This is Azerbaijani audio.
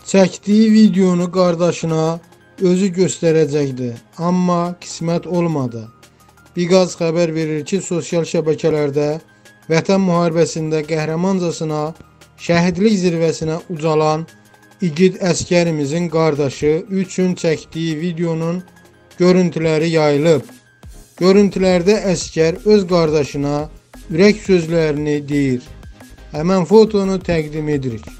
Çəkdiyi videonu qardaşına özü göstərəcəkdi, amma qismət olmadı. Biqaz xəbər verir ki, sosial şəbəkələrdə Vətən müharibəsində qəhrəmancasına şəhidlik zirvəsinə ucalan igid əskərimizin qardaşı üçün çəkdiyi videonun görüntüləri yayılıb. Görüntülərdə əskər öz qardaşına ürək sözlərini deyir. Həmən fotonu təqdim edirik.